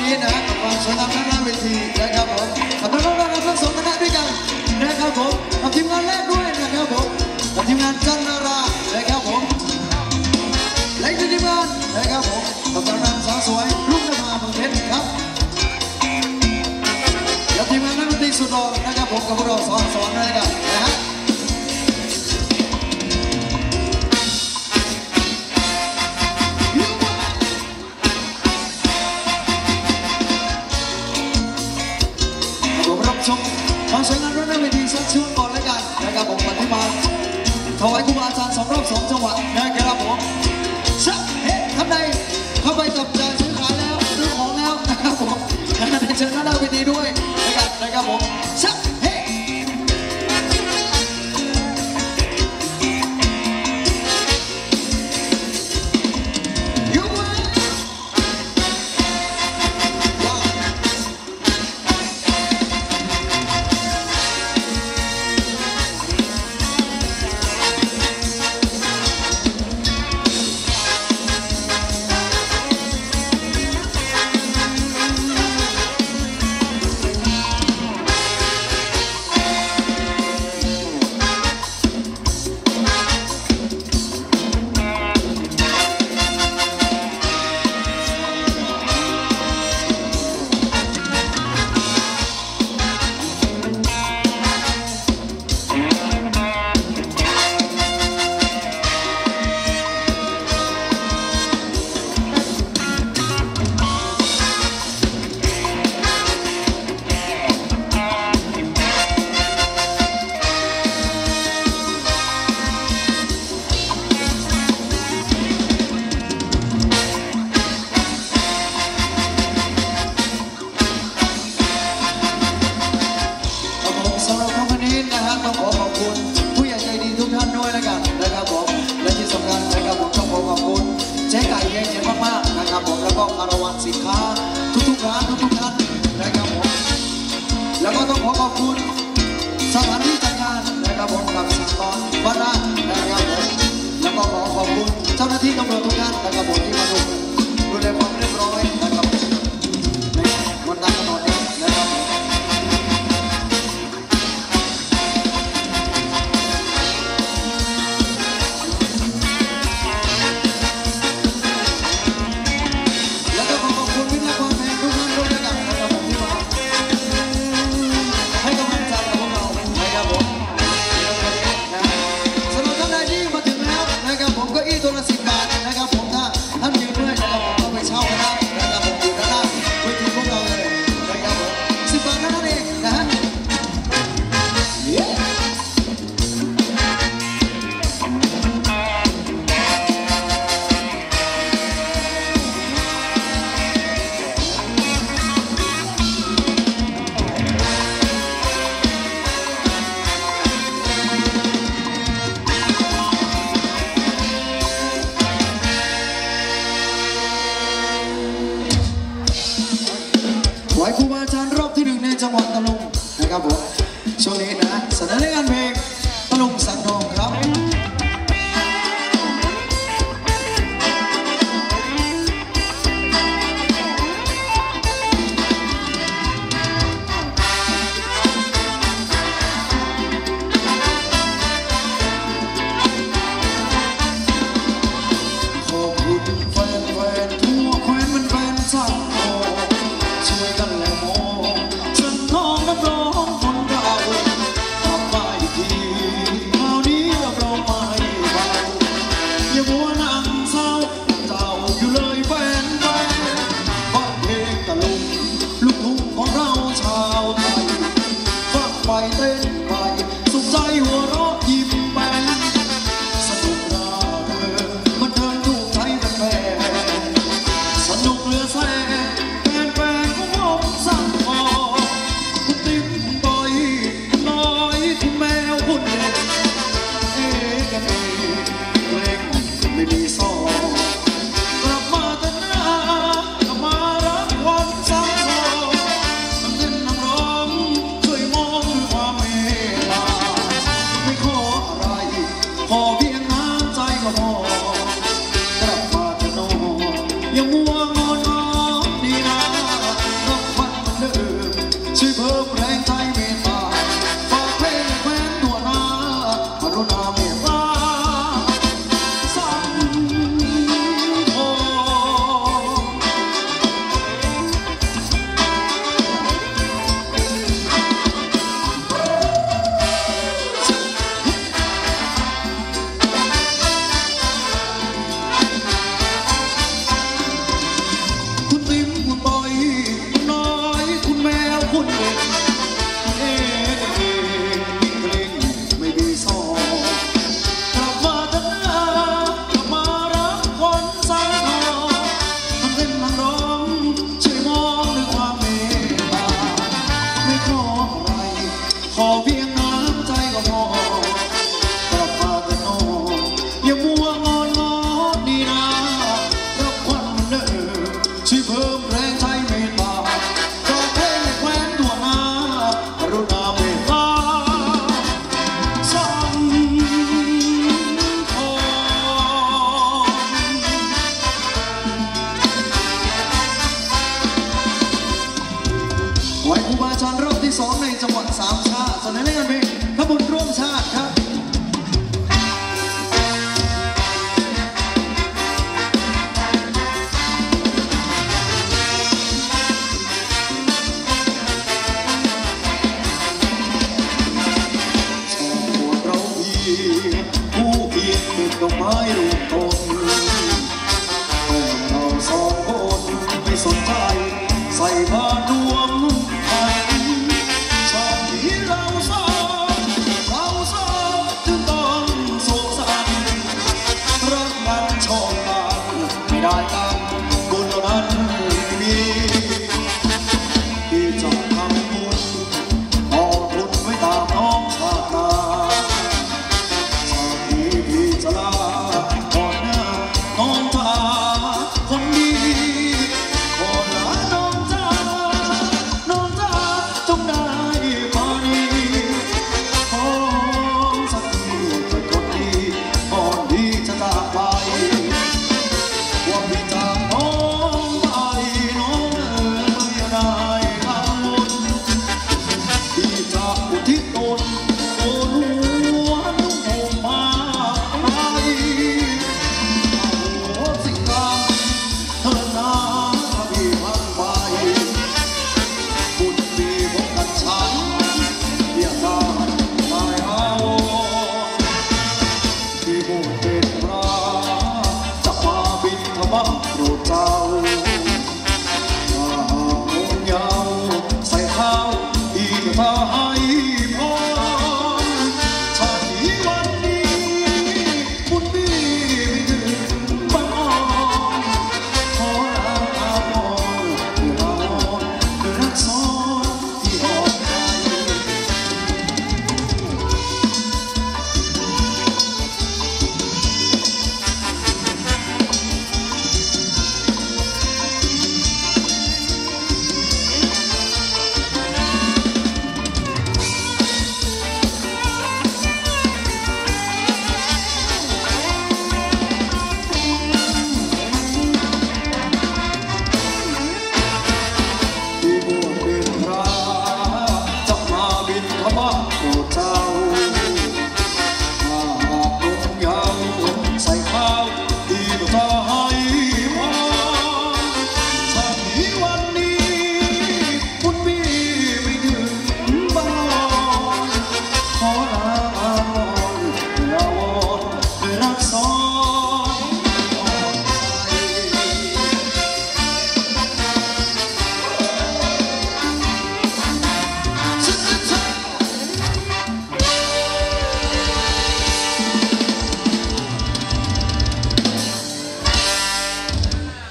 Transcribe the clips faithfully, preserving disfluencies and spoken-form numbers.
นี้นะความสวยงามด้านหน้าเวทีนะครับผมกับน้องๆทั้งสองคณะด้วยกันนะครับผมกับทีมงานแรกด้วยนะครับผมกับทีมงานจันนารานะครับผมและทีมงานนะครับผมกับกำนันสาวสวยรุ่งนภาเมืองเพชรครับและทีมงานนักดนตรีสุดหล่อนะครับผมกับพวกเราสอนสอนด้วยกันนะฮะชมความสวยงามด้านหน้าเวทีสักช่วงก่อนแล้วกันนะครับผมปฏิบัติถวายครูบาอาจารย์สองรอบสองจังหวะนะครับผมสักเฮ้ท่านใดเข้าไปจับจ่ายซื้อขายแล้วซื้อของแล้วนะครับผมเชิญด้านหน้าเวทีด้วยนะครับนะครับผมสักเฮ้สินค้าทุกๆร้านทุกๆท่านนะครับผมแล้วก็ต้องขอขอบคุณสถานที่จัดงานนะครับผมกับสากลบ้านนานะครับผมแล้วก็ขอขอบคุณเจ้าหน้าที่ตำรวจทุกท่านนะครับผมที่มาดูดูแลความเรียบร้อยนะครับในวันตั้งถนนนี้นะครับครูบาอาจารย์รอบที่หนึ่งในจังหวัดตะลุงนะครับผมช่วงนี้นะเสนอในงานเพลงตะลุงสังทองครับขอบคุณแฟนๆทั่วแคว้นมันแฟนสังทองช่วยกันและมองสังทองนักร้องคนเรา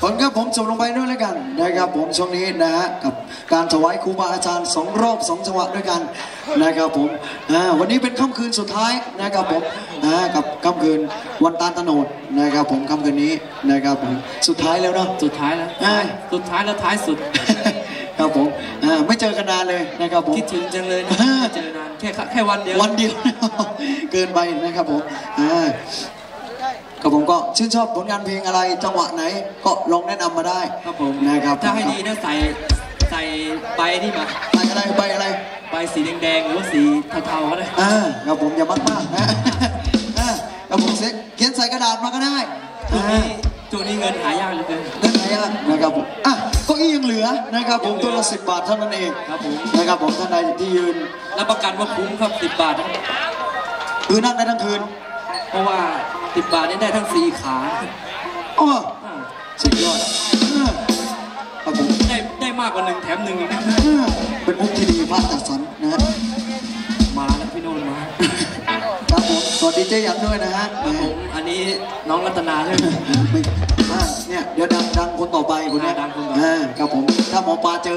ผลครับผมจบลงไปด้วยแล้วกันนะครับผมช่วงนี้นะฮะกับการถวายครูบาอาจารย์สองรอบสองจังหวะด้วยกันนะครับผมอ่าวันนี้เป็นค่ำคืนสุดท้ายนะครับผมอ่ากับค่ำคืนวันตาลตะโนดนะครับผมค่ำคืนนี้นะครับผมสุดท้ายแล้วเนาะสุดท้ายแล้วสุดท้ายแล้วท้ายสุดครับผมอ่าไม่เจอกันนานเลยนะครับผมคิดถึงจังเลยนะไม่เจอนานแค่แค่วันเดียววันเดียวเกินไปนะครับผมอ่ากับผมก็ชื่นชอบผลงานเพลงอะไรจังหวะไหนก็ลองแนะนำมาได้ครับผมนะครับถ้าให้ดีนะใส่ใส่ใบนี่มาใส่อะไรใบอะไรใบสีแดงๆหรือว่าสีเทาๆก็ได้อ่าครับผมอย่ามากมากนะครับผมเขียนใส่กระดาษมาก็ได้ตัวนี้ตัวนี้เงินหายากเหลือเกินเงินหายากนะครับผมอ่ะก็อียังเหลือนะครับผมตัวละสิบบาทเท่านั้นเองครับผมนะครับผมท่านใดที่ยืนรับประกันว่าคุ้มครับสิบบาทคือนั่งได้ทั้งคืนเพราะว่าสิบบาทนี่ได้ทั้งสี่ขาอ๋อสุดยอดครับผมได้ได้มากกว่าหนึ่งแถมหนึ่งอีกนะเป็นมุกที่ดีมากจัดสรรนะฮะมาแล้วพี่โนนมาครับผมสวัสดีเจ๊ยันด้วยนะฮะครับผมอันนี้น้องรัตนาใช่ไหมเนี่ยเดี๋ยวดังดังคนต่อไปคนนี้ดังคนต่อไปครับผมถ้าหมอปลาเจอ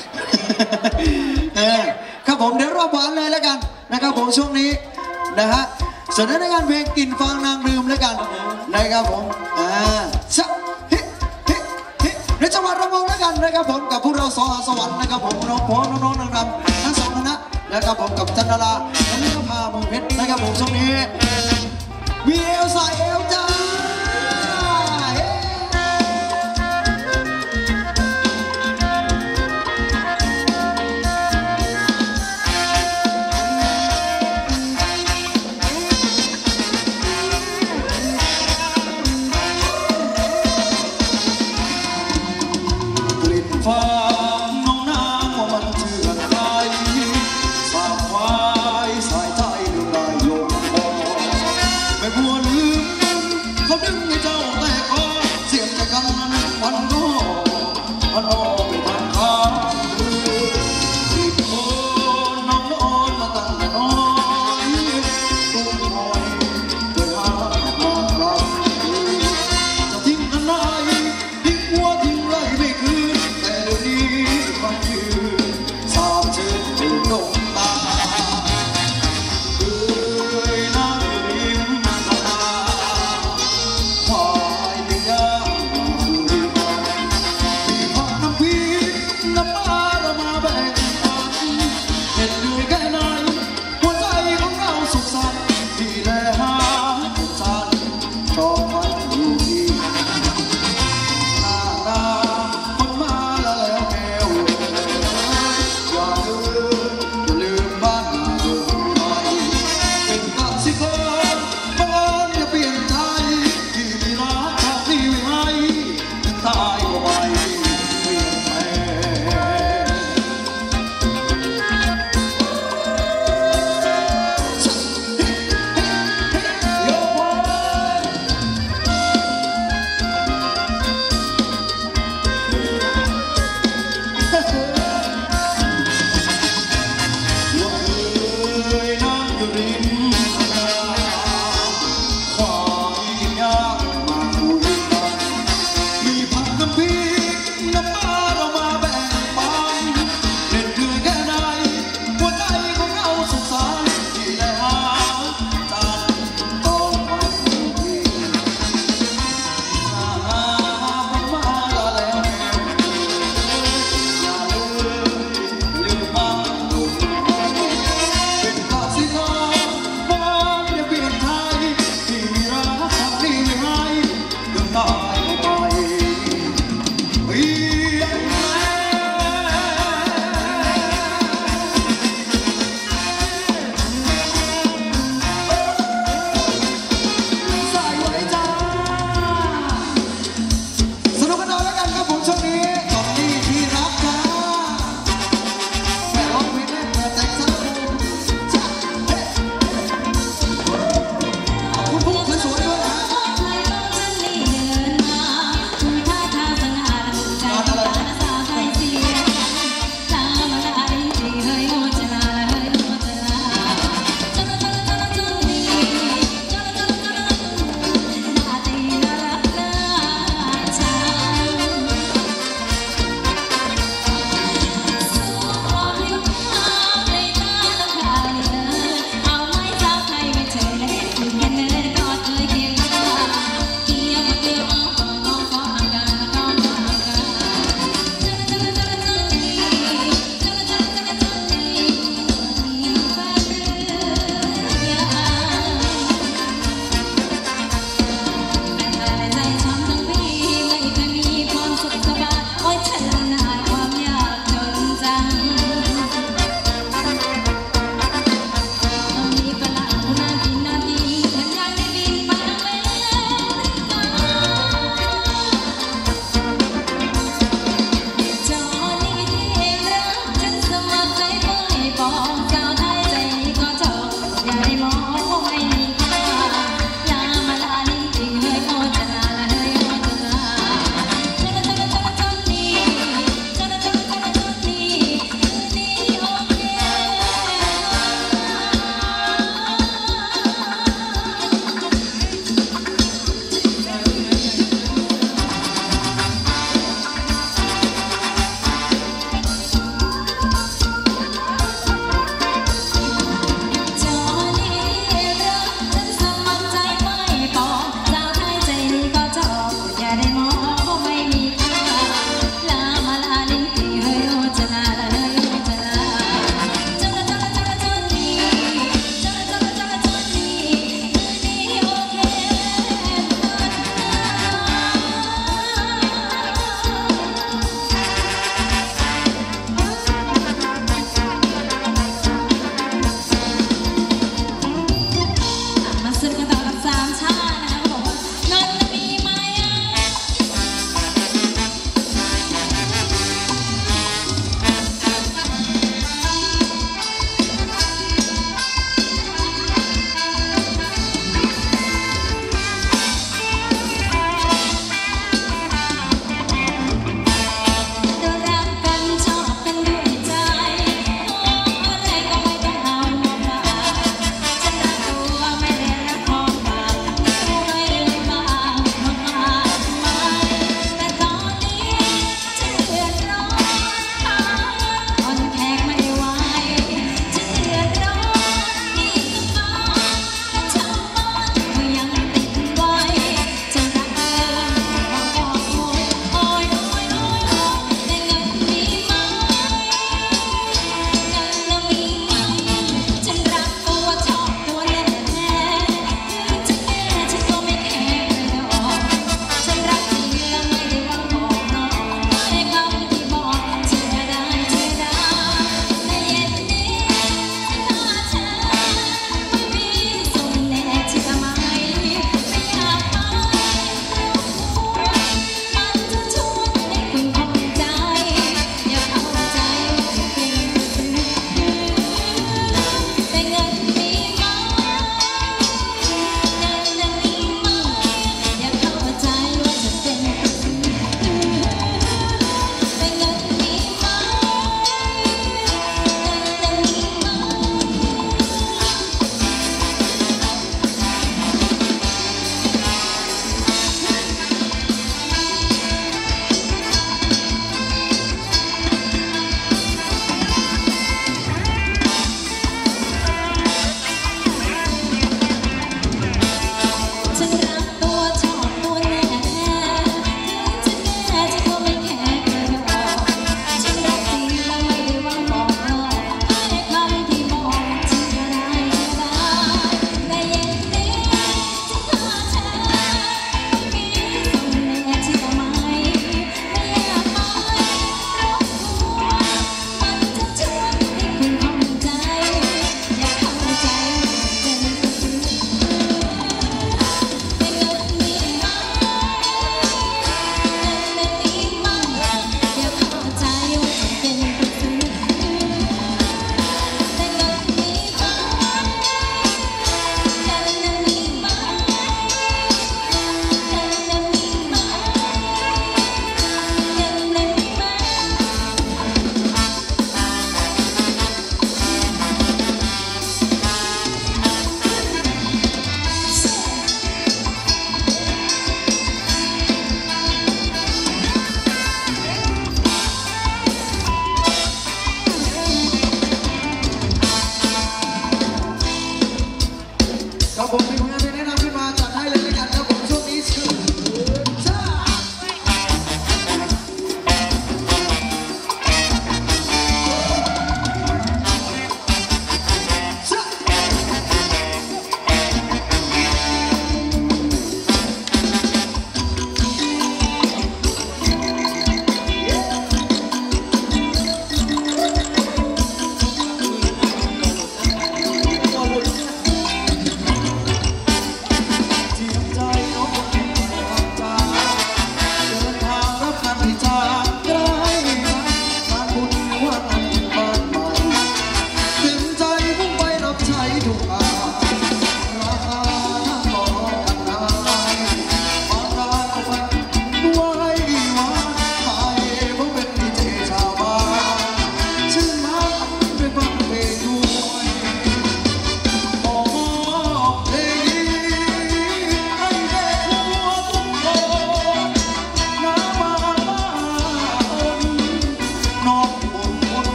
นะครับผมเดี๋ยวรอบหวานเลยแล้วกันนะครับผมช่วงนี้นะฮะส่วนในงานเพลงกินฟางนางลืมแล้วกันนะครับผมอ่าชะฮิฮิฮิในจังหวัดระนองแล้วกันนะครับผมกับพวกเราสหสวรรค์นะครับผมน้องพ่อน้องน้องนางรำทั้งสองคณะนะครับผมกับจันดาราและนิพาเมืองเพชรนะครับผมช่วงนี้มีเอลสายเอลจ้าพ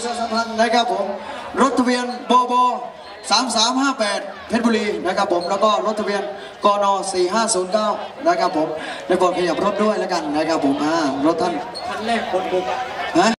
ชาสัมพันธ์นะครับผมรถทะเบียนโบโบสามสามห้าแปดเพชรบุรีนะครับผมแล้วก็รถทะเบียนกนสี่ห้าศูนย์เก้านะครับผมในโปรดขยับรถด้วยแล้วกันนะครับผมอ่ารถท่านคันแรกคนบุกฮะ